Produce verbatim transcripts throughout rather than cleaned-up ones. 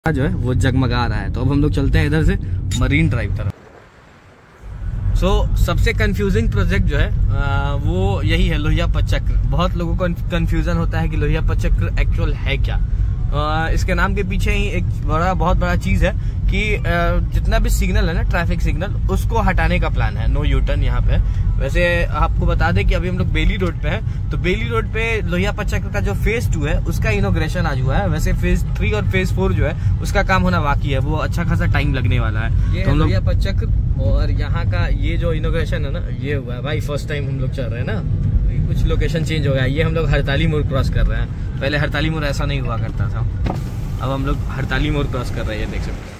जो है वो जगमगा रहा है। तो अब हम लोग चलते हैं इधर से मरीन ड्राइव तरफ। सो so, सबसे कंफ्यूजिंग प्रोजेक्ट जो है आ, वो यही है लोहिया पचक्र। बहुत लोगों को कंफ्यूजन होता है कि लोहिया पचक्र एक्चुअल है क्या। आ, इसके नाम के पीछे ही एक बड़ा बहुत बड़ा चीज है कि आ, जितना भी सिग्नल है ना, ट्रैफिक सिग्नल, उसको हटाने का प्लान है। नो यू टर्न यहाँ पे। वैसे आपको बता दें कि अभी हम लोग बेली रोड पे हैं, तो बेली रोड पे लोहिया पचक्र का जो फेज टू है उसका इनॉग्रेशन आज हुआ है। वैसे फेज थ्री और फेज फोर जो है उसका काम होना बाकी है, वो अच्छा खासा टाइम लगने वाला है। ये तो हम लोग लोहिया पचक्र और यहाँ का ये जो इनॉग्रेशन है ना, ये हुआ है भाई। फर्स्ट टाइम हम लोग चल रहे हैं ना, कुछ लोकेशन चेंज हो गया। ये हम लोग हड़ताली मोड़ क्रॉस कर रहे हैं। पहले हड़ताली मोड़ ऐसा नहीं हुआ करता था, अब हम लोग हड़ताली मोड़ क्रॉस कर रहे हैं, देख सकते हैं।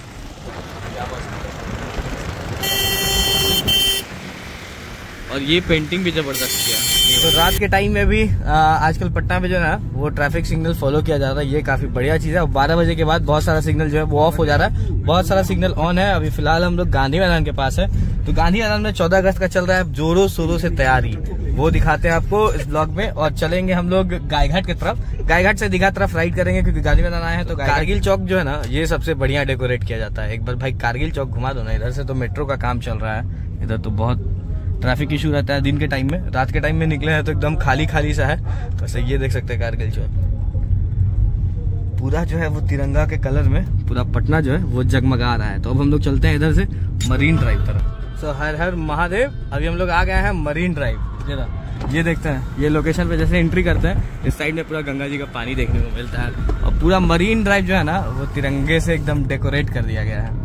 और ये पेंटिंग भी जबरदस्त किया। तो रात के टाइम में भी आ, आजकल पटना में जो है ना वो ट्रैफिक सिग्नल फॉलो किया जा रहा है, ये काफी बढ़िया चीज है। बारह बजे के बाद बहुत सारा सिग्नल जो है वो ऑफ हो जा रहा है, बहुत सारा सिग्नल ऑन है। अभी फिलहाल हम लोग गांधी मैदान के पास है। तो गांधी मैदान में चौदह अगस्त का चल रहा है जोरों शोरों से तैयारी, वो दिखाते हैं आपको इस ब्लॉग में। और चलेंगे हम लोग गायघाट की तरफ, गायघाट से दीघा तरफ राइड करेंगे, क्योंकि गांधी मैदान आए हैं। तो कारगिल चौक जो है ना, ये सबसे बढ़िया डेकोरेट किया जाता है। एक बार भाई कारगिल चौक घुमा दो ना। इधर से तो मेट्रो का काम चल रहा है, इधर तो बहुत ट्रैफिक इशू रहता है दिन के टाइम में। रात के टाइम में निकले हैं तो एकदम खाली खाली सा है। तो ये देख सकते हैं कारगिल चौक पूरा जो है वो तिरंगा के कलर में पूरा पटना जो है वो जगमगा रहा है। तो अब हम लोग चलते हैं इधर से मरीन ड्राइव तरफ। सो हर हर महादेव। अभी हम लोग आ गए हैं मरीन ड्राइव। जरा ये देखते हैं, ये लोकेशन पे जैसे एंट्री करते हैं इस साइड में पूरा गंगा जी का पानी देखने को मिलता है। और पूरा मरीन ड्राइव जो है ना वो तिरंगे से एकदम डेकोरेट कर दिया गया है।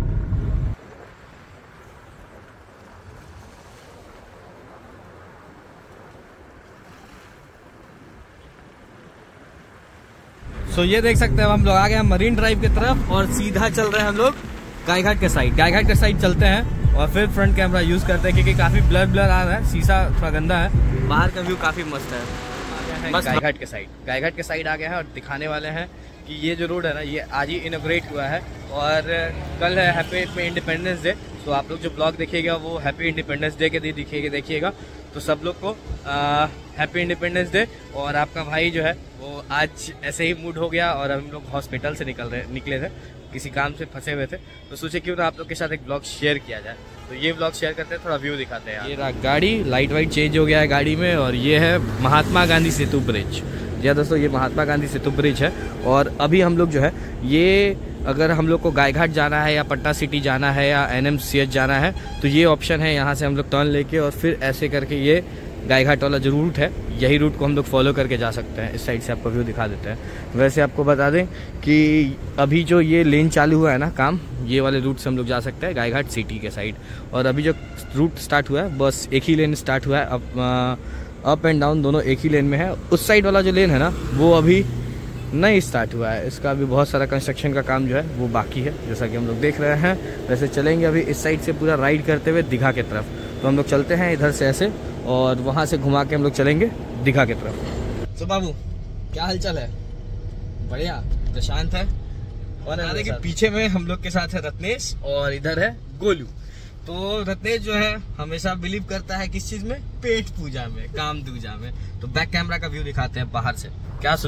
तो ये देख सकते हैं हम लोग आ गए हैं मरीन ड्राइव की तरफ और सीधा चल रहे हैं हम लोग गायघाट के साइड। गायघाट के साइड चलते हैं और फिर फ्रंट कैमरा यूज करते हैं, क्योंकि काफी ब्लर ब्लर आ रहा है, शीशा थोड़ा गंदा है। बाहर का व्यू काफी मस्त है। बस गायघाट के साइड गायघाट के साइड आ गए हैं और दिखाने वाले हैं कि ये जो रोड है ना ये आज ही इनोग्रेट हुआ है और कल है हैप्पी इंडिपेंडेंस डे। तो आप लोग जो ब्लॉग देखिएगा वो हैप्पी इंडिपेंडेंस डे के दिन दिखिएगा देखिएगा। तो सब लोग को हैप्पी इंडिपेंडेंस डे। और आपका भाई जो है वो आज ऐसे ही मूड हो गया और हम लोग हॉस्पिटल से निकल रहे निकले थे, किसी काम से फंसे हुए थे। तो सोचे क्यों ना आप लोग के साथ एक ब्लॉग शेयर किया जाए। तो ये ब्लॉग शेयर करते हैं, थोड़ा व्यू दिखाते हैं। ये गाड़ी लाइट वाइट चेंज हो गया है गाड़ी में। और ये है महात्मा गांधी सेतु ब्रिज। जी दोस्तों, ये महात्मा गांधी सेतु ब्रिज है। और अभी हम लोग जो है ये अगर हम लोग को गायघाट जाना है या पटना सिटी जाना है या एन एम सी एच जाना है तो ये ऑप्शन है। यहाँ से हम लोग टर्न लेके और फिर ऐसे करके ये गायघाट वाला जो रूट है, यही रूट को हम लोग फॉलो करके जा सकते हैं। इस साइड से आपको व्यू दिखा देते हैं। वैसे आपको बता दें कि अभी जो ये लेन चालू हुआ है ना काम, ये वाले रूट से हम लोग जा सकते हैं गायघाट सिटी के साइड। और अभी जो रूट स्टार्ट हुआ है बस एक ही लेन स्टार्ट हुआ है। अब अप एंड डाउन दोनों एक ही लेन में है। उस साइड वाला जो लेन है ना वो अभी नहीं स्टार्ट हुआ है, इसका अभी बहुत सारा कंस्ट्रक्शन का काम जो है वो बाकी है, जैसा कि हम लोग देख रहे हैं। वैसे चलेंगे अभी इस साइड से पूरा राइड करते हुए दीघा की तरफ। तो हम लोग चलते हैं इधर से ऐसे और वहाँ से घुमा के हम लोग चलेंगे दीघा की तरफ। तो बाबू क्या हालचाल है? बढ़िया, प्रशांत है और देखिए पीछे में हम लोग के साथ है रत्नेश और इधर है गोलू। तो रत्नेश जो है हमेशा बिलीव करता है किस चीज में, पेट पूजा में, काम दूजा में। तो बैक कैमरा का व्यू दिखाते हैं बाहर से क्या।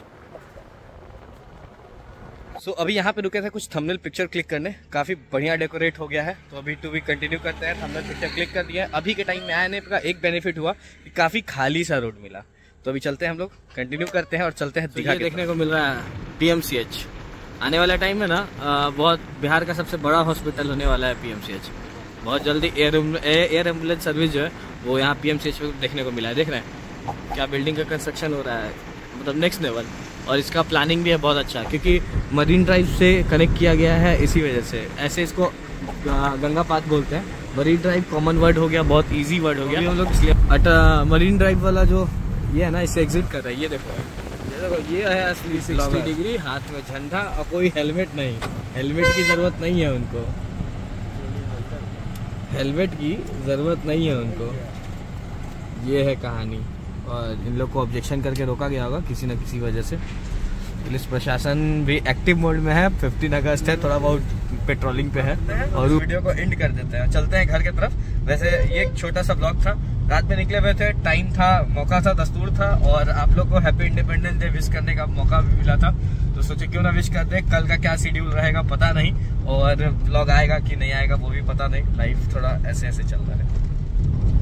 सो so, अभी यहाँ पे रुके थे कुछ थंबनेल पिक्चर क्लिक करने, काफी बढ़िया डेकोरेट हो गया है। तो अभी टू भी कंटिन्यू करते हैं। थंबनेल पिक्चर क्लिक कर दिया है। अभी के टाइम में आने का एक बेनिफिट हुआ कि काफी खाली सा रोड मिला। तो अभी चलते हैं हम लोग, कंटिन्यू करते हैं और चलते हैं दीघा। देखने को मिल रहा है पी एम सी एच। आने वाला टाइम में ना बहुत बिहार का सबसे बड़ा हॉस्पिटल होने वाला है पी एम सी एच। बहुत जल्दी एयर एयर एम्बुलेंस सर्विस जो है वो यहाँ पी एम सी एच में देखने को मिला है। देख रहे हैं क्या बिल्डिंग का कंस्ट्रक्शन हो रहा है, मतलब नेक्स्ट लेवल। और इसका प्लानिंग भी है बहुत अच्छा, क्योंकि मरीन ड्राइव से कनेक्ट किया गया है इसी वजह से। ऐसे इसको गंगा पाथ बोलते हैं। मरीन ड्राइव कॉमन वर्ड हो गया, बहुत इजी वर्ड हो गया। हम लोग इसलिए मरीन ड्राइव वाला जो ये है ना इससे एग्जिट कर रहा है। ये देखो ये देखो ये है असली सिक्सटी डिग्री, हाथ में झंडा और कोई हेलमेट नहीं। हेलमेट की जरूरत नहीं है उनको, हेलमेट की जरूरत नहीं है उनको। ये है कहानी। और इन लोग को ऑब्जेक्शन करके रोका गया होगा किसी न किसी वजह से। पुलिस प्रशासन भी एक्टिव मोड में है। फिफ्टीन अगस्त है, थोड़ा बहुत पेट्रोलिंग पे है। और वीडियो को एंड कर देते हैं, चलते हैं घर की तरफ। वैसे ये एक छोटा सा ब्लॉग था रात में निकले हुए थे, टाइम था, मौका था, दस्तूर था, और आप लोग को हैप्पी इंडिपेंडेंस डे विश करने का मौका भी मिला था, तो सोचे क्यों ना विश कर दे। कल का क्या शेड्यूल रहेगा पता नहीं, और ब्लॉग आएगा कि नहीं आएगा वो भी पता नहीं, लाइफ थोड़ा ऐसे ऐसे चल रहा है।